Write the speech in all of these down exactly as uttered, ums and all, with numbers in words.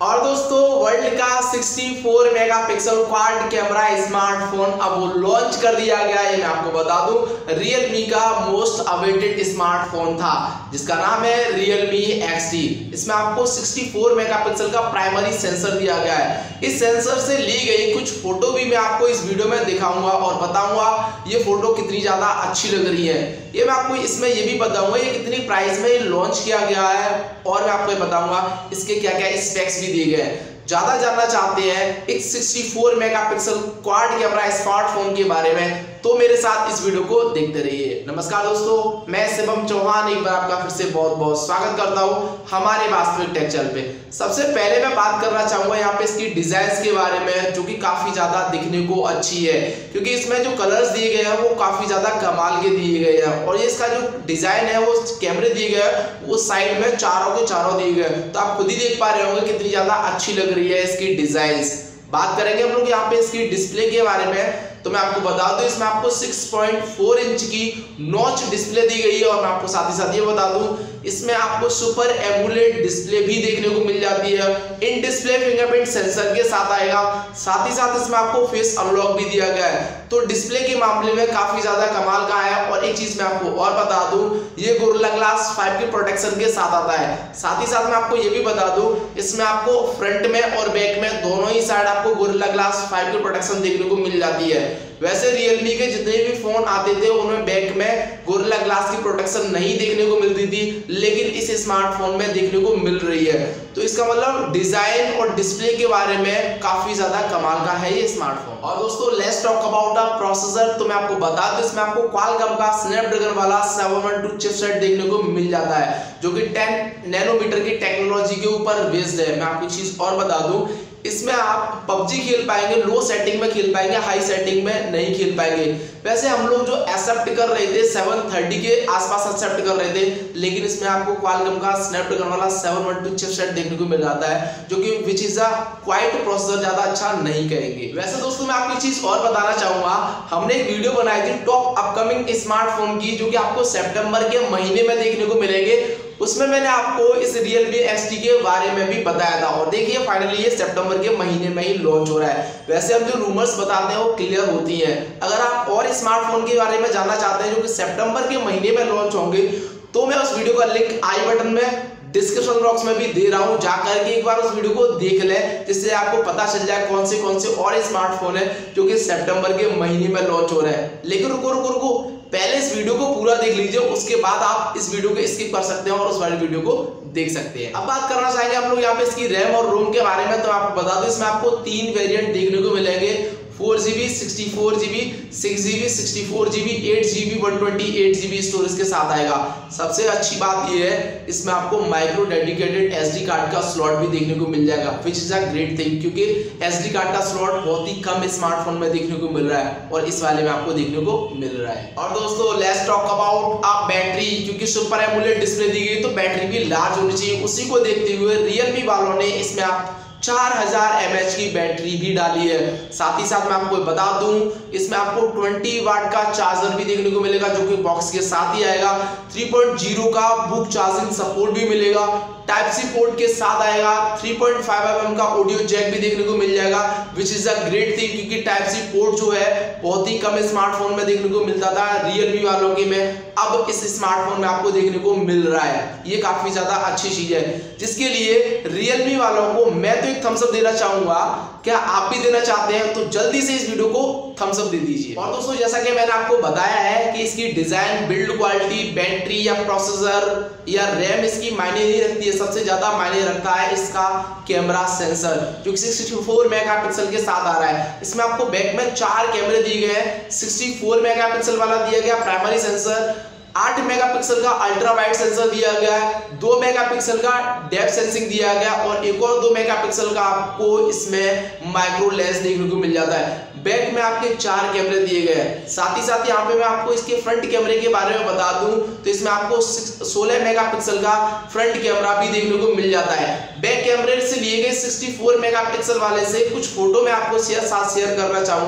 और दोस्तों वर्ल्ड का चौंसठ मेगापिक्सल क्वाड कैमरा स्मार्टफोन अब वो लॉन्च कर दिया गया है। मैं आपको बता दूं Realme का मोस्ट अवेटेड स्मार्टफोन था जिसका नाम है Realme एक्स टी। इसमें आपको चौंसठ मेगापिक्सल का प्राइमरी सेंसर दिया गया है। इस सेंसर से ली गई कुछ फोटो भी मैं आपको इस वीडियो में दिखाऊंगा और बताऊंगा ये फोटो कितनी ज्यादा अच्छी लग रही है। ये मैं आपको इसमें ये भी बताऊंगा ये कितनी प्राइस में लॉन्च किया गया है और मैं आपको ये बताऊंगा इसके क्या क्या स्पेक्स भी दिए गए हैं। ज्यादा जानना चाहते हैं एक चौंसठ मेगापिक्सल क्वाड कैमरा स्मार्टफोन के बारे में तो मेरे साथ इस वीडियो को देखते रहिए। नमस्कार दोस्तों, मैं शिवम चौहान एक बार आपका फिर से बहुत बहुत स्वागत करता हूं हमारे वास्तविक टेक चैनल पे। सबसे पहले मैं बात करना चाहूंगा यहाँ पे इसकी डिजाइन के बारे में, जो कि काफी ज्यादा दिखने को अच्छी है क्योंकि इसमें जो कलर्स दिए गए हैं वो काफी ज्यादा कमाल के दिए गए हैं। और ये इसका जो डिजाइन है वो कैमरे दिए गए हैं वो साइड में चारों के चारों दिए गए, तो आप खुद ही देख पा रहे होंगे कितनी ज्यादा अच्छी लग रही है इसकी डिजाइन। बात करेंगे हम लोग यहाँ पे इसकी डिस्प्ले के बारे में, तो मैं आपको बता दूं इसमें आपको छह पॉइंट चार इंच की नॉच डिस्प्ले दी गई है। और मैं आपको साथ ही साथ ये बता दूं इसमें आपको सुपर एमोलेड डिस्प्ले भी देखने को मिल जाती है। इन डिस्प्ले फिंगरप्रिंट सेंसर के साथ आएगा, साथ ही साथ इसमें आपको फेस अनलॉक भी दिया गया है। तो डिस्प्ले के मामले में काफी ज्यादा कमाल का है। और एक चीज मैं आपको और बता दूं ये गोरिल्ला ग्लास फाइव की प्रोटेक्शन के साथ आता है। साथ ही साथ मैं आपको ये भी बता दूं इसमें आपको फ्रंट में और बैक में दोनों ही साइड आपको गोरिल्ला ग्लास फाइव की प्रोटेक्शन देखने को मिल जाती है। वैसे Realme के जितने भी फोन आते थे उनमें बैक में गोरिल्ला ग्लास की प्रोटेक्शन नहीं देखने को मिलती थी, लेकिन इस स्मार्टफोन में देखने को मिल रही है। तो इसका मतलब डिजाइन और डिस्प्ले के बारे में काफी ज्यादा कमाल का है ये स्मार्टफोन। और दोस्तों let's talk about the processor. तो मैं आपको बता दूं इसमें आपको क्वालकॉम का स्नैपड्रैगन वाला सेवन वन टू चिपसेट देखने को मिल जाता है, जो कि टेन नैनोमीटर की टेक्नोलॉजी के ऊपर बेस्ड है। मैं आपको चीज और बता दूं इसमें आप पबजी खेल पाएंगे, लो सेटिंग में खेल पाएंगे, हाई सेटिंग में नहीं खेल पाएंगे। वैसे हम लोग जो एक्सेप्ट कर रहे थे सेवन थर्टी के आसपास एक्सेप्ट कर रहे थे, लेकिन इसमें आपको क्वालकॉम का स्नैपड्रैगन वाला सेवन वन टू चिपसेट देखने को मिल जाता है, जो कि which is a quite processor ज्यादा अच्छा नहीं कहेंगे। वैसे दोस्तों मैं आपको चीज और बताना चाहूंगा, हमने एक वीडियो बनाई थी टॉप अपकमिंग स्मार्टफोन की, जो कि आपको सितंबर के महीने में देखने को मिलेंगे। उसमें मैंने आपको इस Realme एक्स टी के बारे में भी बताया था और देखिए फाइनली ये सितंबर के महीने में ही लॉन्च हो रहा है। वैसे हम जो रूमर्स बताते हैं वो क्लियर होती हैं। अगर आप और स्मार्टफोन के बारे में जानना चाहते हैं जो कि सितंबर के महीने में लॉन्च होंगे, तो मैं उस वीडियो का लिंक आई बटन में डिस्क्रिप्शन बॉक्स में भी दे रहा हूं, जाकर के एक बार उस वीडियो को देख लें, जिससे आपको पता चल जाए कौन से कौन से और स्मार्टफोन है जो कि सितंबर के महीने में लॉन्च हो रहे हैं। लेकिन रुको रुको रुको पहले इस वीडियो को पूरा देख लीजिए, उसके बाद आप इस वीडियो को स्किप कर सकते हैं और उस वाली वीडियो को देख सकते हैं। अब बात करना चाहेंगे हम लोग यहाँ पे इसकी रैम और रोम के बारे में, तो आपको बता दूं इसमें आपको तीन वेरिएंट देखने को मिलेंगे, four GB sixty four GB six GB sixty four GB eight GB one twenty eight GB storage के साथ आएगा। सबसे अच्छी बात यह है इसमें आपको माइक्रो डेडिकेटेड एसडी कार्ड का स्लॉट भी देखने को मिल जाएगा, which is a great thing, क्योंकि एसडी कार्ड का स्लॉट बहुत ही कम स्मार्टफोन में देखने को मिल रहा है और इस वाले में आपको देखने को मिल रहा है। और दोस्तों let's talk about a battery, क्योंकि सुपर एमोलेड डिस्प्ले दी गई तो बैटरी भी लार्ज होनी चाहिए। उसी को देखते हुए Realme वालों ने इसमें आप चार हज़ार एम एच की बैटरी भी डाली है। साथ ही साथ मैं आपको बता दूं इसमें आपको बीस वाट का चार्जर भी देखने को मिलेगा, जो कि बॉक्स के साथ ही आएगा। थ्री पॉइंट ज़ीरो का बुक चार्जिंग सपोर्ट भी मिलेगा, टाइप सी पोर्ट के साथ आएगा। थ्री पॉइंट फाइव एम एम का ऑडियो जैक भी देखने को मिल जाएगा, which is a great thing, क्योंकि टाइप सी पोर्ट जो है बहुत ही कम स्मार्टफोन में देखने को मिलता था Realme वालों के में, अब इस स्मार्टफोन में आपको देखने को मिल रहा है। ये काफी ज्यादा अच्छी चीज है, जिसके लिए Realme वालों को मैं तो एक थम्स अप देना चाहूंगा। क्या आप भी देना चाहते हैं तो जल्दी से इस वीडियो को थम्स अप दे दीजिए। और दोस्तों जैसा कि मैंने आपको बताया है कि इसकी डिजाइन, बिल्ड क्वालिटी, बैटरी या प्रोसेसर या रैम इसकी मायने नहीं रखती है, सबसे ज्यादा मायने रखता है इसका कैमरा सेंसर, जो कि चौंसठ मेगापिक्सल के साथ आ रहा है। इसमें आपको बैक में चार कैमरे दिए गए हैं, चौंसठ मेगापिक्सल वाला दिया गया प्राइमरी सेंसर, आठ मेगापिक्सल का अल्ट्रा वाइड सेंसर दिया गया है, दो मेगापिक्सल का डेप्थ सेंसिंग दिया गया और एक और दो मेगापिक्सल का आपको इसमें माइक्रो लेंस देखने को मिल जाता है। बैक में आपके चार कैमरे दिए गए हैं। साथ ही साथ यहाँ पे मैं आपको इसके फ्रंट कैमरे के बारे में बता दूं तो इसमें आपको सोलह मेगापिक्सल का फ्रंट कैमरा भी देखने को मिल जाता है। बैक कैमरे से लिए गए चौंसठ मेगापिक्सल वाले से कुछ फोटो मैं आपको शेयर साथ शेयर करना चाहूंगा,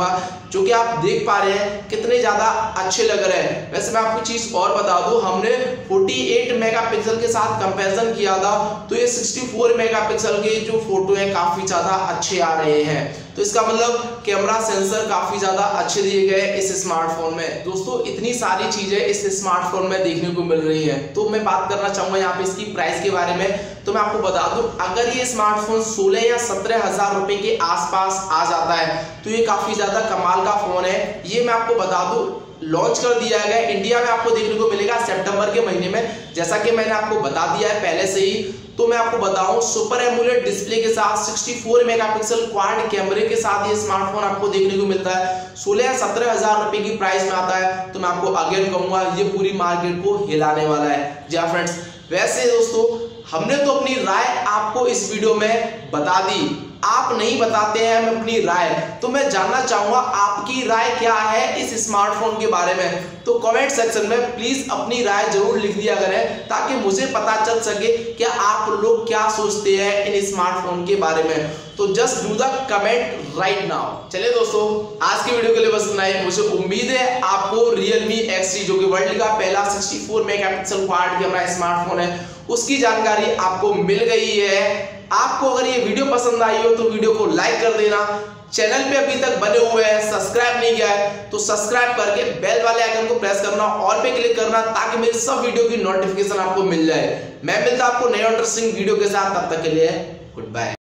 जो कि आप देख पा रहे हैं कितने ज्यादा अच्छे लग रहे हैं। वैसे मैं आपको चीज और बता दूं, हमने अड़तालीस मेगापिक्सल के साथ कंपैरिजन किया था तो ये चौंसठ मेगापिक्सल के जो फोटो है काफी ज्यादा अच्छे आ रहे हैं। तो इसका मतलब कैमरा सेंसर काफी ज्यादा अच्छे दिए गए इस स्मार्टफोन में। दोस्तों इतनी सारी चीजें इस स्मार्टफोन में देखने को मिल रही हैं, तो मैं बात करना चाहूंगा यहाँ पे इसकी प्राइस के बारे में। तो मैं आपको बता दूं, अगर ये स्मार्टफोन सोलह या सत्रह हजार रुपए के आसपास आ जाता है तो ये काफी ज्यादा कमाल का फोन है। ये मैं आपको बता दूं लॉन्च कर दिया गया इंडिया में, आपको देखने को मिलेगा सितंबर के महीने में, जैसा कि मैंने आपको बता दिया है पहले से ही। तो मैं आपको बताऊं सुपर एमोलेड डिस्प्ले के साथ चौंसठ मेगापिक्सल क्वाड कैमरे के साथ ये स्मार्टफोन आपको देखने को मिलता है। सोलह या सत्रह हजार रुपए की प्राइस में आता है। तो मैं आपको अगेन कहूंगा ये पूरी मार्केट को हिलाने वाला है। जी फ्रेंड्स, वैसे दोस्तों हमने तो अपनी राय आपको इस वीडियो में बता दी, आप नहीं बताते हैं हम अपनी राय, तो मैं जानना चाहूंगा आपकी राय क्या है इस स्मार्टफोन के बारे में। तो कमेंट सेक्शन में प्लीज अपनी राय जरूर लिख दिया करें ताकि मुझे पता चल सके कि आप लोग क्या सोचते हैं इन स्मार्टफोन के बारे में। तो just do the comment right now. चलिए दोस्तों, आज की वीडियो के लिए बस इतना ही। मुझे उम्मीद है आपको Realme एक्स थ्री जो कि वर्ल्ड का पहला चौंसठ मेगापिक्सल क्वाड कैमरा स्मार्टफोन है उसकी जानकारी आपको मिल गई है। आपको अगर ये वीडियो पसंद आई हो तो वीडियो को लाइक कर देना। चैनल पे अभी तक बने हुए हैं, सब्सक्राइब नहीं किया है तो सब्सक्राइब करके बेल वाले आइकन को प्रेस करना और पे क्लिक करना ताकि मेरी सब वीडियो की नोटिफिकेशन आपको मिल जाए। मैं मिलता आपको नए इंटरेस्टिंग वीडियो के साथ, तब तक के लिए गुड बाय।